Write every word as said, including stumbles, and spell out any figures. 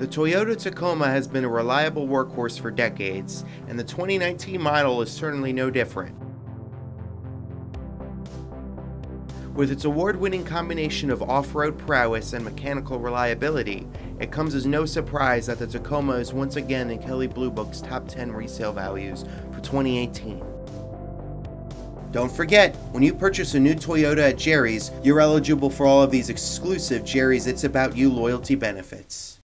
The Toyota Tacoma has been a reliable workhorse for decades, and the twenty nineteen model is certainly no different. With its award-winning combination of off-road prowess and mechanical reliability, it comes as no surprise that the Tacoma is once again in Kelley Blue Book's top ten resale values for twenty eighteen. Don't forget, when you purchase a new Toyota at Jerry's, you're eligible for all of these exclusive Jerry's It's About You loyalty benefits.